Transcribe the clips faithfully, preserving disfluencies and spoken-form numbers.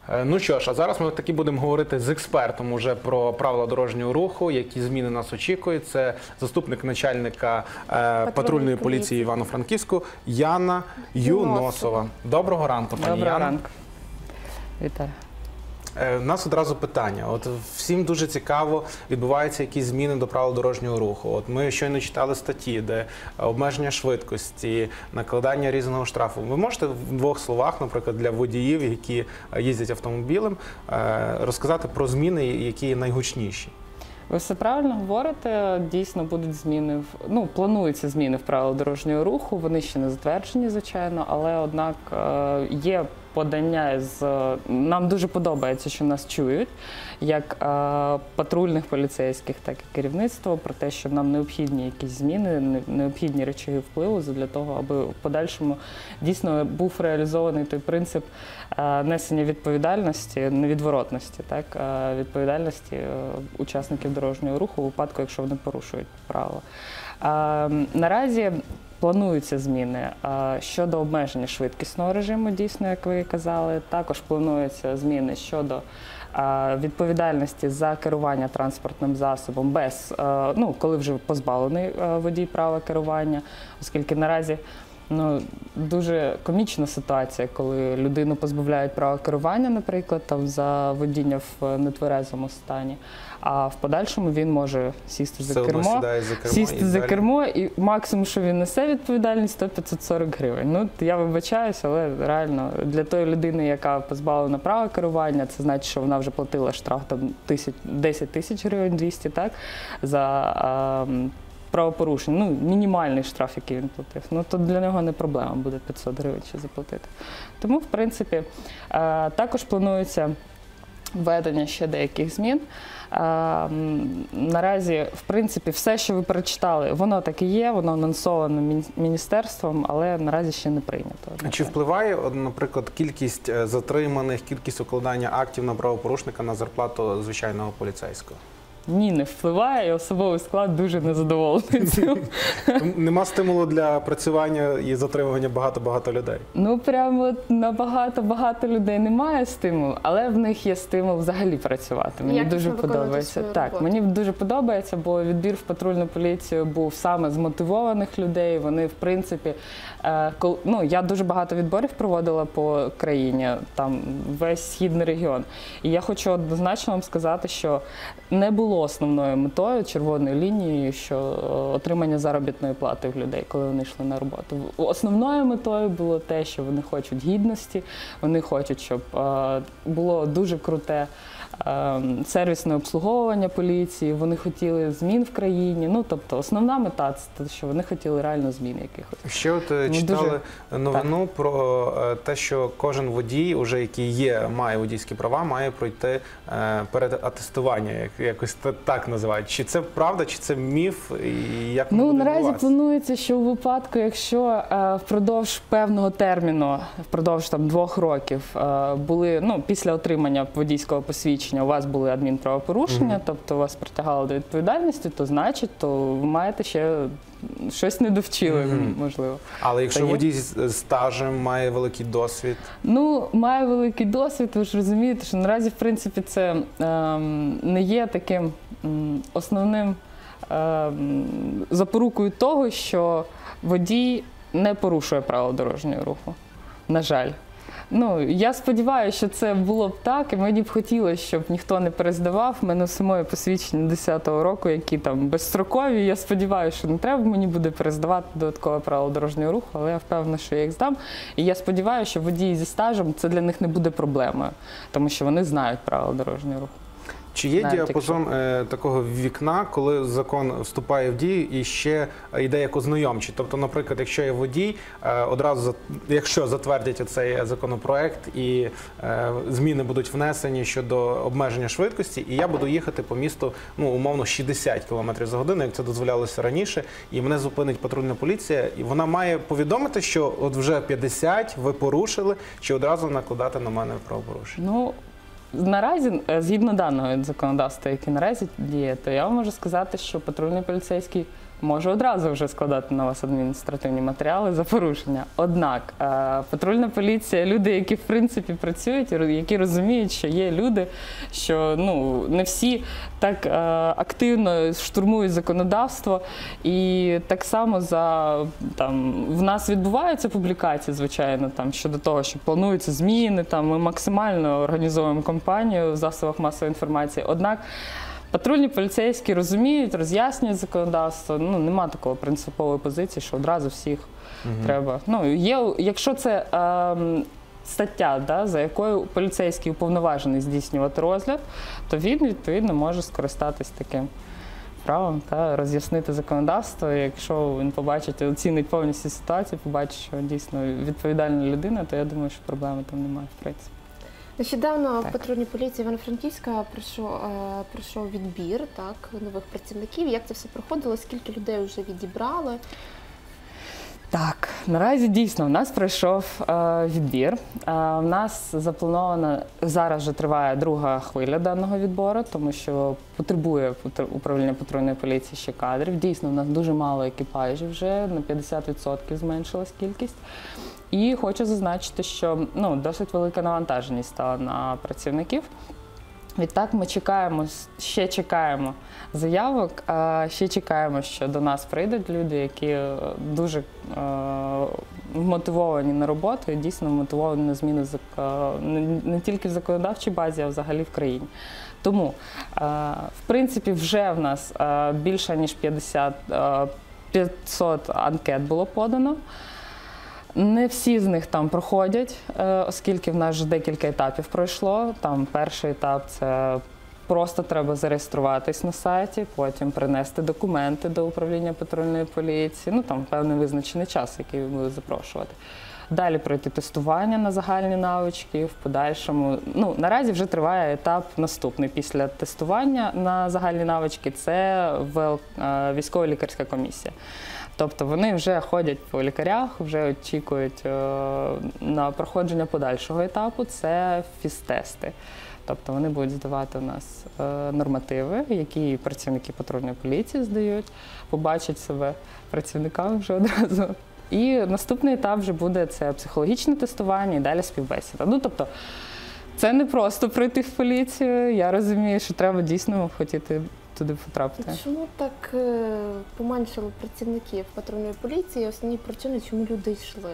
Ну що ж, а зараз ми таки будемо говорити з експертом уже про правила дорожнього руху, які зміни нас очікують. Це заступник начальника е, патрульної поліції Івано-Франківську Яна Юносова. Доброго ранку, пані Доброго Яна. ранку. Вітаю. У нас одразу питання. От всім дуже цікаво, відбуваються якісь зміни до правил дорожнього руху. От ми щойно читали статті, де обмеження швидкості, накладання різного штрафу. Ви можете в двох словах, наприклад, для водіїв, які їздять автомобілем, розказати про зміни, які найгучніші? Ви все правильно говорите, дійсно будуть зміни, в, ну, плануються зміни в правила дорожнього руху, вони ще не затверджені, звичайно, але однак є подання з... Нам дуже подобається, що нас чують, як патрульних поліцейських, так і керівництво, про те, що нам необхідні якісь зміни, необхідні речові впливу для того, аби в подальшому дійсно був реалізований той принцип несення відповідальності, невідворотності, так, відповідальності учасників дорожнього руху у випадку, якщо вони порушують правила. Наразі плануються зміни щодо обмеження швидкісного режиму, дійсно, як ви казали. Також плануються зміни щодо відповідальності за керування транспортним засобом, без, ну, коли вже позбавлений водій права керування, оскільки наразі ну, дуже комічна ситуація, коли людину позбавляють права керування, наприклад, там, за водіння в нетверезому стані, а в подальшому він може сісти за кермо, за кермо, сісти і за далі... кермо, і максимум, що він несе відповідальність, сто п'ятсот сорок гривень. Ну, я вибачаюсь, але реально для тої людини, яка позбавлена права керування, це значить, що вона вже платила штраф там десять тисяч гривень, двісті, так, за а, правопорушення, ну, мінімальний штраф, який він платив, ну, то для нього не проблема буде п'ятсот гривень ще заплатити. Тому, в принципі, також планується введення ще деяких змін. Наразі, в принципі, все, що ви перечитали, воно так і є, воно анонсовано міністерством, але наразі ще не прийнято. Чи впливає, наприклад, кількість затриманих, кількість укладання актів на правопорушника на зарплату звичайного поліцейського? Ні, не впливає, і особовий склад дуже незадоволений цим. Нема стимулу для працювання і затримування багато-багато людей? Ну, прямо на багато-багато людей немає стимулу, але в них є стимул взагалі працювати. Мені Якісно дуже подобається. Так, роботу. мені дуже подобається, бо відбір в патрульну поліцію був саме з мотивованих людей. Вони, в принципі, е, кол... ну, я дуже багато відборів проводила по країні, там весь східний регіон. І я хочу однозначно вам сказати, що не було основною метою червоної лінії, що отримання заробітної плати в людей, коли вони йшли на роботу. Основною метою було те, що вони хочуть гідності, вони хочуть, щоб було дуже круте сервісне обслуговування поліції, вони хотіли змін в країні. Ну, тобто, основна мета – це що вони хотіли реально змін якихось. Ще от ну, читали дуже... новину так. про те, що кожен водій, уже який є, має водійські права, має пройти переатестування, якось так називають. Чи це правда, чи це міф? І як ну, наразі планується, що у випадку, якщо впродовж певного терміну, впродовж там двох років були, ну, після отримання водійського посвідчення, у вас були адмінправопорушення, mm-hmm. тобто вас притягали до відповідальності, то значить, то ви маєте ще щось не довчили, mm-hmm. можливо. Але якщо водій з стажем має великий досвід? Ну, має великий досвід, ви ж розумієте, що наразі, в принципі, це ем, не є таким ем, основним ем, запорукою того, що водій не порушує правила дорожнього руху. На жаль. Ну, я сподіваюся, що це було б так, і мені б хотілося, щоб ніхто не перездавав. У мене самої посвідчення десятого року, які там безстрокові. Я сподіваюся, що не треба мені буде перездавати додаткове правило дорожнього руху, але я впевнена, що я їх здам. І я сподіваюся, що водії зі стажем, це для них не буде проблемою, тому що вони знають правила дорожнього руху. Чи є діапазон е, такого вікна, коли закон вступає в дію і ще йде як ознайомчий? Тобто, наприклад, якщо є водій, е, одразу, якщо затвердять цей законопроект і е, зміни будуть внесені щодо обмеження швидкості, і я буду їхати по місту, ну, умовно, шістдесят кілометрів за годину, як це дозволялося раніше, і мене зупинить патрульна поліція, і вона має повідомити, що от вже п'ятдесят, ви порушили, чи одразу накладати на мене правопорушення? Ну, наразі, згідно даного законодавства, яке наразі діє, то я вам можу сказати, що патрульний поліцейський може одразу вже складати на вас адміністративні матеріали за порушення. Однак е, патрульна поліція, люди, які в принципі працюють, які розуміють, що є люди, що ну, не всі так е, активно штурмують законодавство. І так само за, там, в нас відбуваються публікації, звичайно, там, щодо того, що плануються зміни, там, ми максимально організовуємо кампанію в засобах масової інформації. Однак патрульні поліцейські розуміють, роз'яснюють законодавство. Ну, нема такої принципової позиції, що одразу всіх угу. треба. Ну, є, якщо це е, стаття, да, за якою поліцейський уповноважений здійснювати розгляд, то він, відповідно, може скористатись таким правом та роз'яснити законодавство. Якщо він побачить, оцінить повністю ситуацію, побачить, що дійсно відповідальна людина, то я думаю, що проблеми там немає, в принципі. Нещодавно в патрульній поліції Івано-Франківська пройшов, е, пройшов відбір так, нових працівників. Як це все проходило? Скільки людей вже відібрали? Так, наразі дійсно в нас пройшов е, відбір. Е, в нас запланована, зараз вже триває друга хвиля даного відбору, тому що потребує управління патрульної поліції ще кадрів. Дійсно, в нас дуже мало екіпажів вже, на п'ятдесят відсотків зменшилась кількість. І хочу зазначити, що ну, досить велика навантаженість стала на працівників. Відтак ми чекаємо, ще чекаємо заявок, ще чекаємо, що до нас прийдуть люди, які дуже вмотивовані на роботу і дійсно вмотивовані на зміни не тільки в законодавчій базі, а взагалі в країні. Тому, в принципі, вже в нас більше ніж п'ятсот анкет було подано. Не всі з них там проходять, оскільки в нас вже декілька етапів пройшло. Там перший етап – це просто треба зареєструватись на сайті, потім принести документи до управління патрульної поліції, ну там певний визначений час, який ви будете запрошувати. Далі пройти тестування на загальні навички, в подальшому. Ну, наразі вже триває етап наступний після тестування на загальні навички – це військово-лікарська комісія. Тобто вони вже ходять по лікарях, вже очікують е, на проходження подальшого етапу, це фізтести. Тобто вони будуть здавати у нас е, нормативи, які працівники патрульної поліції здають, побачать себе працівниками вже одразу. І наступний етап вже буде це психологічне тестування і далі співбесіда. Ну, тобто це не просто прийти в поліцію, я розумію, що треба дійсно хотіти туди потрапити. Чому так е, поменшало працівників патрульної поліції? Основні причини, чому люди йшли?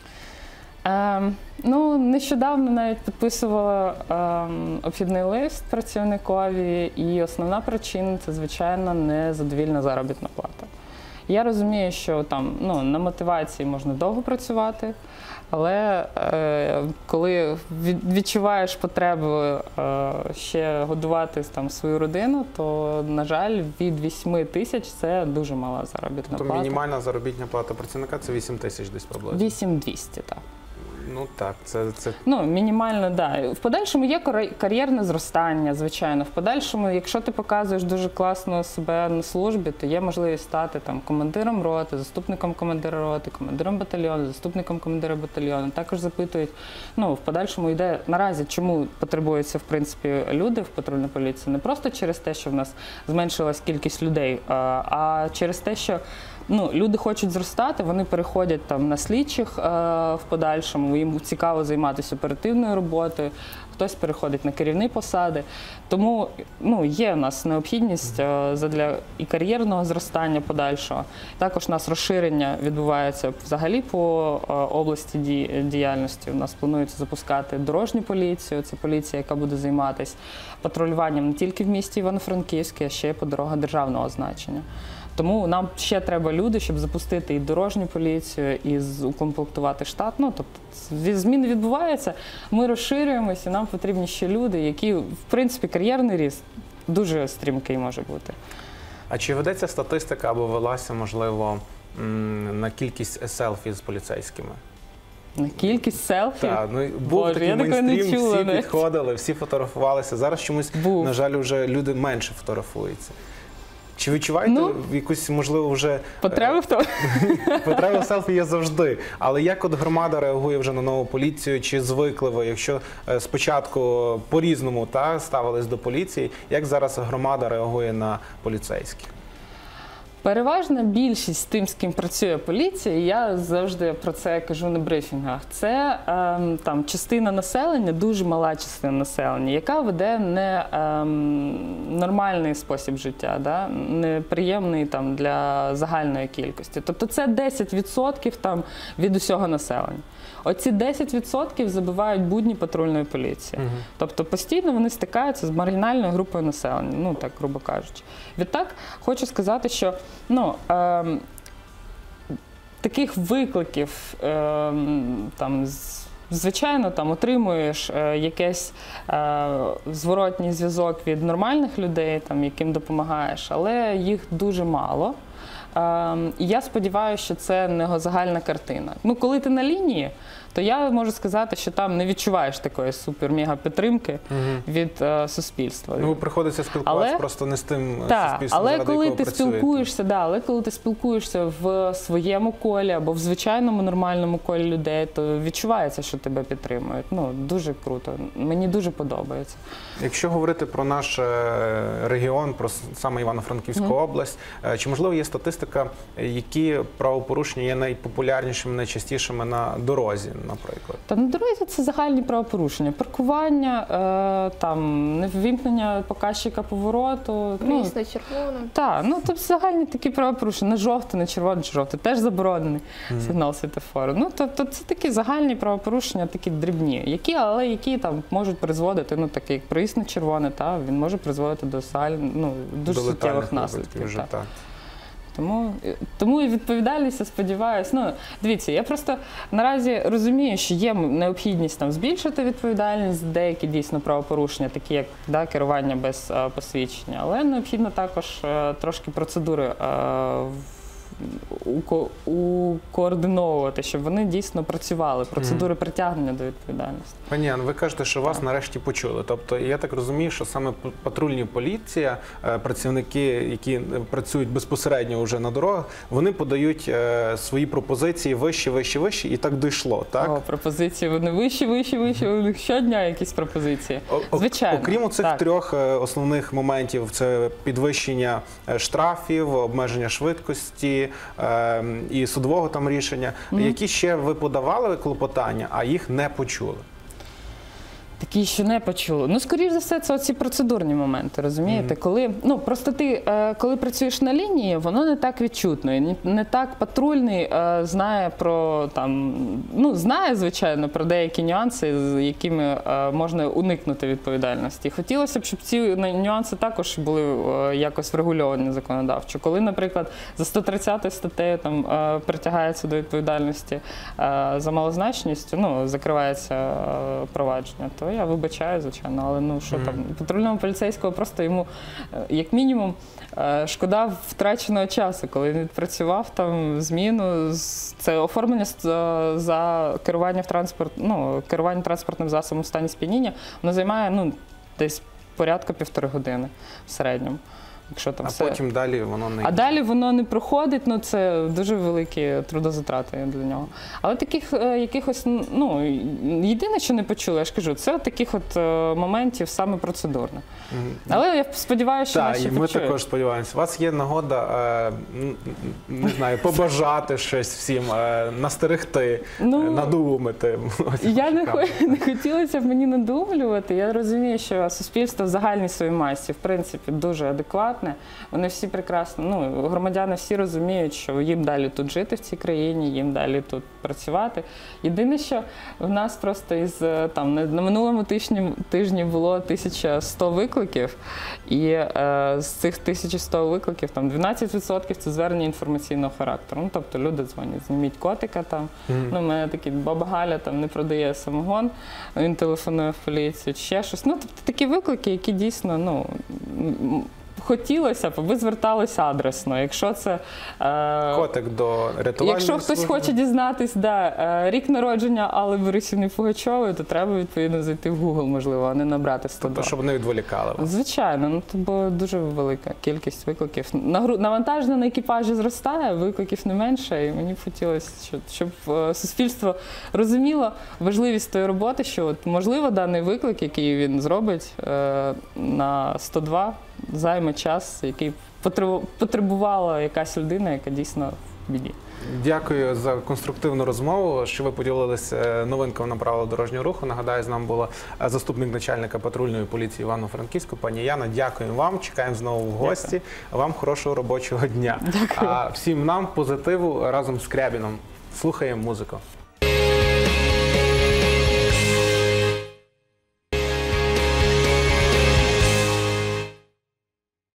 Е, ну, нещодавно навіть підписувала е, обхідний лист працівникові, і основна причина – це, звичайно, незадовільна заробітна плата. Я розумію, що там, ну, на мотивації можна довго працювати, але е, коли відчуваєш потребу е, ще годувати там свою родину, то, на жаль, від вісьми тисяч це дуже мала заробітна то плата. Мінімальна заробітна плата працівника – це вісім тисяч десь приблизно? вісім двісті, так. Ну так, це... це... Ну, мінімально, так. Да. В подальшому є кар'єрне зростання, звичайно. В подальшому, якщо ти показуєш дуже класно себе на службі, то є можливість стати там командиром роти, заступником командира роти, командиром батальйону, заступником командира батальйону. Також запитують, ну, в подальшому йде наразі, чому потребуються, в принципі, люди в патрульній поліції. Не просто через те, що в нас зменшилась кількість людей, а через те, що ну, люди хочуть зростати, вони переходять там на слідчих е, в подальшому, їм цікаво займатися оперативною роботою, хтось переходить на керівні посади. Тому ну, є у нас необхідність е, задля і кар'єрного зростання подальшого. Також у нас розширення відбувається взагалі по е, області ді, діяльності. У нас планується запускати дорожню поліцію, це поліція, яка буде займатися патрулюванням не тільки в місті Івано-Франківське, а ще й по дорогах державного значення. Тому нам ще треба люди, щоб запустити і дорожню поліцію, і укомплектувати штат. Ну, тобто зміни відбуваються, ми розширюємося, і нам потрібні ще люди, які, в принципі, кар'єрний ріст дуже стрімкий може бути. А чи ведеться статистика або велася, можливо, на кількість селфі з поліцейськими? На кількість селфі? Так, ну, був Боже, такий я такого не мейнстрім, чула, всі навіть. підходили, всі фотографувалися. Зараз чомусь, Був. на жаль, вже люди менше фотографуються. Чи відчуваєте Ну, якусь, можливо, вже... Потреба в тому? Потреба в селфі є завжди. Але як от громада реагує вже на нову поліцію? Чи звикли ви? Якщо е, спочатку по-різному та, ставились до поліції, як зараз громада реагує на поліцейських? Переважна більшість з тим, з ким працює поліція, і я завжди про це кажу на брифінгах, це ем, там, частина населення, дуже мала частина населення, яка веде не ем, нормальний спосіб життя, да? Неприємний там, для загальної кількості. Тобто це десять відсотків там, від усього населення. Оці десять відсотків забивають будні патрульної поліції. Угу. Тобто постійно вони стикаються з маргінальною групою населення, ну так, грубо кажучи. Відтак, хочу сказати, що ну, е, таких викликів, е, там, звичайно, там, отримуєш е, якийсь е, зворотній зв'язок від нормальних людей, там, яким допомагаєш, але їх дуже мало. Uh, і я сподіваюся, що це не загальна картина. Ну, коли ти на лінії, то я можу сказати, що там не відчуваєш такої супер-мега-підтримки uh-huh. від uh, суспільства. Ну, приходиться спілкуватися але, просто не з тим та, суспільством, але заради коли якого ти працюєте. спілкуєшся, да, але коли ти спілкуєшся в своєму колі або в звичайному нормальному колі людей, то відчувається, що тебе підтримують. Ну, дуже круто. Мені дуже подобається. Якщо говорити про наш регіон, про саме Івано-Франківську mm-hmm. область, чи можливо є статистика, які правопорушення є найпопулярнішими, найчастішими на дорозі, наприклад? Та на дорозі це загальні правопорушення. Паркування, е, там, неввімкнення показчика повороту. Проїзд на червоне. Так, ну тобто загальні такі правопорушення. Не жовтий, не червоний, не жовтий. Теж заборонений mm-hmm. сигнал світофору. Ну, тобто це такі загальні правопорушення, такі дрібні, які, але які там можуть призводити, ну, такі як проїзд на червоне, та, він може призводити до саль, ну, дуже суттєвих наслідків. Вже, так. Тому, тому і відповідальність, я сподіваюся. Ну, дивіться, я просто наразі розумію, що є необхідність там збільшити відповідальність, деякі дійсно правопорушення, такі як да, керування без а, посвідчення, але необхідно також а, трошки процедури а, укоординовувати, щоб вони дійсно працювали, процедури притягнення до відповідальності. Пані Анно, ви кажете, що вас нарешті почули. Тобто, я так розумію, що саме патрульні поліція, працівники, які працюють безпосередньо вже на дорогах, вони подають свої пропозиції вище, вище, вище, і так дійшло, так? О, пропозиції, вони вище, вище, вище, у них щодня якісь пропозиції. Звичайно. Окрім цих трьох основних моментів, це підвищення штрафів, обмеження швидкості, і судового там рішення, mm-hmm. які ще ви подавали клопотання, а їх не почули? Такі, що не почули. Ну, скоріш за все, це оці процедурні моменти, розумієте? Mm-hmm. Коли, ну, просто ти, коли працюєш на лінії, воно не так відчутно, і не так патрульний знає про, там, ну, знає, звичайно, про деякі нюанси, з якими можна уникнути відповідальності. Хотілося б, щоб ці нюанси також були якось врегульовані законодавчо. Коли, наприклад, за сто тридцятою статтею там притягається до відповідальності за малозначністю, ну, закривається провадження, то я вибачаю, звичайно, але ну що mm-hmm. там, патрульному поліцейського просто йому, як мінімум, шкода втраченого часу, коли він відпрацював там зміну, це оформлення за керування в транспорт, ну, керування транспортним засобом в стані сп'яніння, воно займає, ну, десь порядка півтори години в середньому. Якщо там а все... потім далі воно не... А далі воно не проходить, ну це дуже великі трудозатрати для нього. Але таких е, якихось, ну, єдине, що не почула, я ж кажу, це от таких от е, моментів саме процедурних. Mm-hmm. Але я сподіваюся, що так, нас ще ми почують. також сподіваємося. У вас є нагода, е, не знаю, побажати щось всім, е, настерегти, ну, надумати. Я не, хо... не хотілося б мені надумлювати. Я розумію, що суспільство в загальній своїй масі, в принципі, дуже адекватне. Вони всі прекрасно, ну, громадяни всі розуміють, що їм далі тут жити в цій країні, їм далі тут працювати. Єдине, що в нас просто із, там, на минулому тижні, тижні було тисяча сто викликів, і е, з цих тисяча сто викликів там дванадцять відсотків це звернення інформаційного характеру. Ну, тобто люди дзвонять, зніміть котика там. Mm-hmm. Ну, у мене такий баба Галя там не продає самогон, він телефонує в поліцію, ще щось. Ну, тобто такі виклики, які дійсно, ну, хотілося б, ви зверталися адресно. Якщо це е, котик до рятувальної Якщо хтось служби. Хоче дізнатись, да, е, рік народження Алли Борисівни Пугачової, то треба відповідно зайти в Google, можливо, а не набрати сто два. Тобто, щоб не відволікали вас. Звичайно, ну то бо дуже велика кількість викликів. Навантаження на екіпажі зростає, викликів не менше, і мені б хотілося, щоб, щоб суспільство розуміло важливість тої роботи, що от, можливо даний виклик, який він зробить е, на сто два, займе час, який потребувала якась людина, яка дійсно в біді. Дякую за конструктивну розмову, що ви поділилися новинками на правила дорожнього руху. Нагадаю, з нами була заступник начальника патрульної поліції Івано-Франківську, пані Яна. Дякую вам, чекаємо знову в гості. Дякую. Вам хорошого робочого дня. Дякую. А всім нам позитиву разом з Скрябіном. Слухаємо музику.